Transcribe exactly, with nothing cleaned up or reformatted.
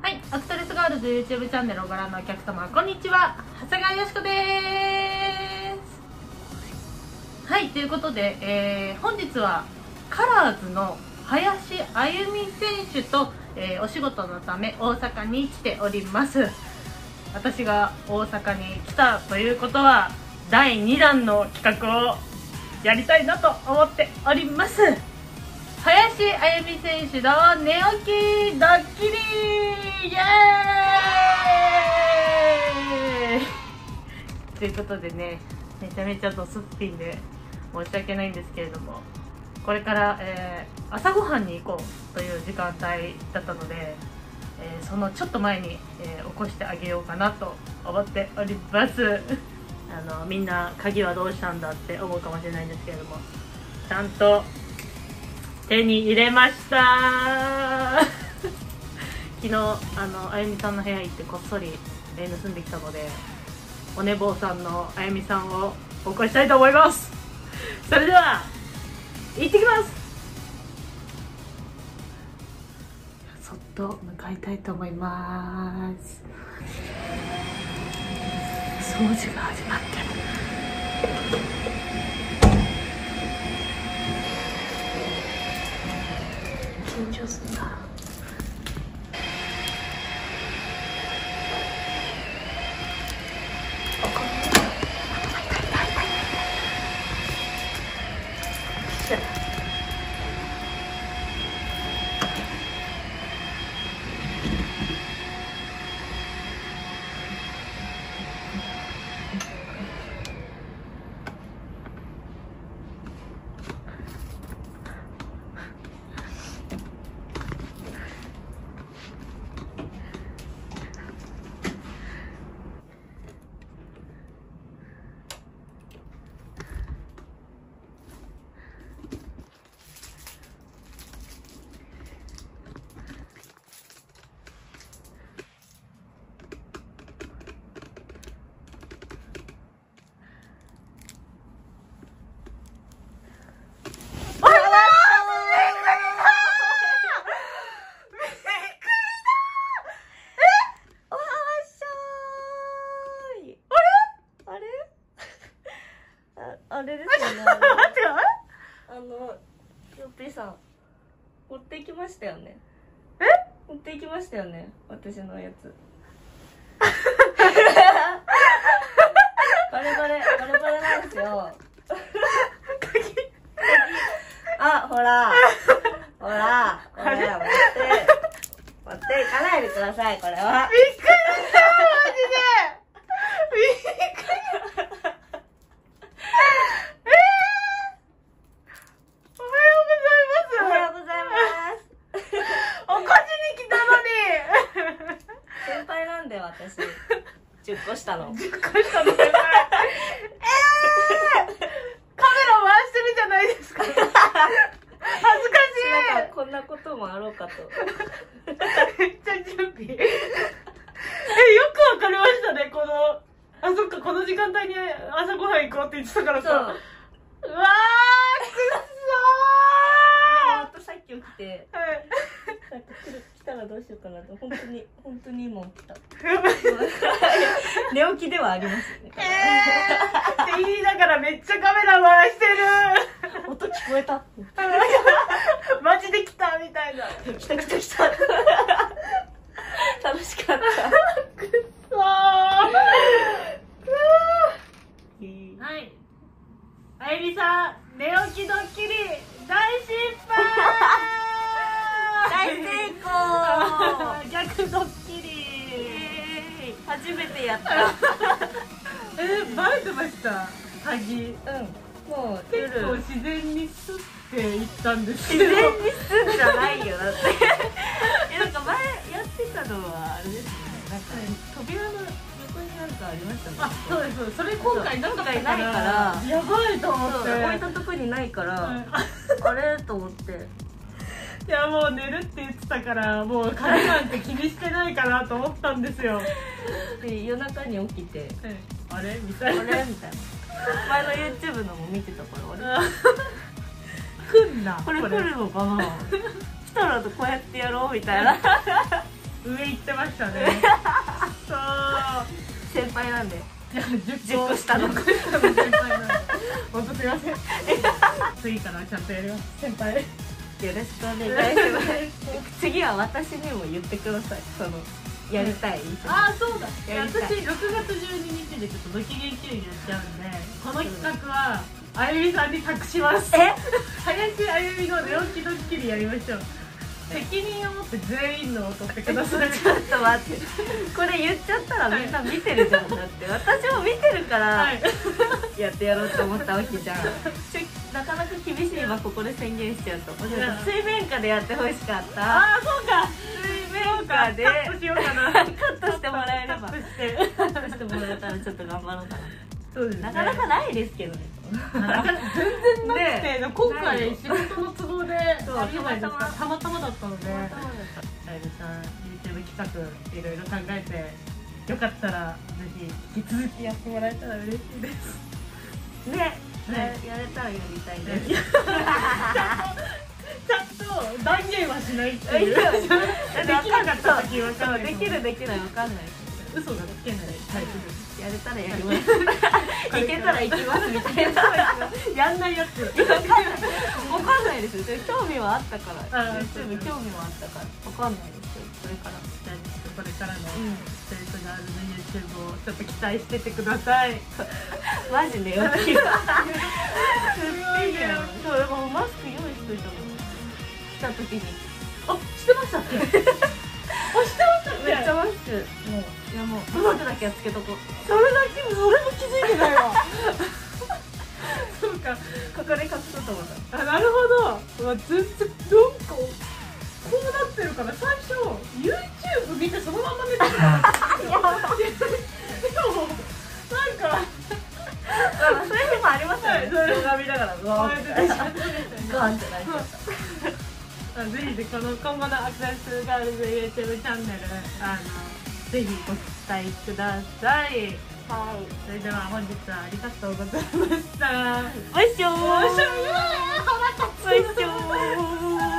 はい、アクトレスガールズ YouTube チャンネルをご覧のお客様、こんにちは、長谷川よしこです。はい、ということで、えー、本日はカラーズの林あゆみ選手と、えー、お仕事のため大阪に来ております。私が大阪に来たということはだいにだんの企画をやりたいなと思っております。林あゆみ選手の寝起きドッキリイエーイということでね、めちゃめちゃドスッピンで申し訳ないんですけれども、これから、えー、朝ごはんに行こうという時間帯だったので、えー、そのちょっと前に、えー、起こしてあげようかなと思っておりますあのみんな鍵はどうしたんだって思うかもしれないんですけれども、ちゃんと手に入れました昨日あのあゆみさんの部屋行ってこっそり、えー、盗んできたので、お寝坊さんのあゆみさんを起こしたいと思います。それでは行ってきます。そっと向かいたいと思います。掃除が始まってる。緊張するな。 あれですよね。あの、よっぴーさん、持っていきましたよね。 え？ 持っていきましたよね、私のやつ。バレバレ、バレバレなんですよ。あ、ほら、ほら、これ、持って、持っていかないでください、これは。 びっくりしたマジでびっくり私じゅっこしたのじゅっこしたのえー、カメラ回してるじゃないですか恥ずかしい。 なんかこんなこともあろうかとめっちゃ準備え、よくわかりましたね。このあ、そっか、この時間帯に朝ごはん行こうって言ってたからさ。うわー、くっそー。 またさっき起きて、 はい、 なんか来る来たらどうしようかなと、本当に本当に今起きた寝起きではありますよね。 えーって言いながらめっちゃカメラ回してる音聞こえたマジで来たみたいな。 来た来た来た楽しかったくっそーはい、あゆみさん寝起きドッキリ大失敗大成功逆ドッキリ初めてやったえー、バレてました鍵。 うん、もう結構自然にスッていったんですけど。 自然にスッじゃないよだってえ、なんか前やってたのはあれですね、なんか、はい、扉の横になんかありましたね。 あ、そうです、それ今回なかったからないからやばいと思って置いたとこにないから、はい、あれと思っていや、もう寝るって言ってたからもう鍵なんて気にしてないかなと思ったんですよで、夜中に起きて、 あれみたいな、 あれみたいな前の YouTube のも見てたからあれ来んな、 これ来るのかな来たらこうやってやろうみたいな上行ってましたね。そう先輩なんでいやじゅっじゅっこ下のじゅっこ下の先輩なんで本当すいません。次からちゃんとやります先輩。 よろしくお願いします次は私にも言ってください、そのやりたい、 ああそうだ、 やりたい私ろくがつじゅうににちでちょっとドキゲンキュウリやっちゃうんで、この企画はあゆみさんに託します。 え林あゆみの寝起きドッキリやりましょう。責任を持って全員のを取ってください。 ちょっと待って、これ言っちゃったらみんな見てるじゃん、だって私も見てるから、 はいやってやろうと思ったわけじゃん。ちょなかなか厳しい今ここで宣言しちゃうと、水面下でやってほしかった。 ああそうか、 水面下でカットしようかな。 カットしてもらえれば、 カットしてカットしてもらえたらちょっと頑張ろうかな。 そうですね、 なかなかないですけどね。 全然なくて、 ね今回仕事の都合でそうあれじゃないですか、 たたまたまだったので、 たまあゆみさん YouTube 企画いろいろ考えて、よかったらぜひ引き続きやってもらえたら嬉しいです。 ね、 ねやれたらやりたいです。 ちゃんと断言はしないっていう。できなかった時わかんない。 できるできないわかんない。 嘘がつけないタイプです。 やれたらやります。いけたら行きますみたいな。 やんないやつ。 わかんない。わかんないですよ。興味はあったから。 あ YouTube 興味はあったから。わかんないですよ。これから。 じゃあちょっとこれからのうんセンスがあるの YouTube をちょっと期待しててください。 マジでよき。すっごいね。 そうでもマスク用意しといたの。来た時に。 あ、してましたっけ？あ、してましたっけ？ めっちゃマスク。 もういやもうマスクだけはつけとこう。 それだけそれも気づいてないわ。そうか。 ここで隠そうと思った。 あ、なるほど。うわ全然なんかこうなってるから最初 YouTube 見てそのまま寝てた。やばい。でもなんかそういう日もありますよね。動画見ながらガーンってガーンってなっちゃった。 ぜひぜひこの今後のアクセスガールズ YouTube チャンネルあのぜひご期待ください。 はい。 それでは本日はありがとうございました。 おいしょー。 おいしょー。 おいしょー。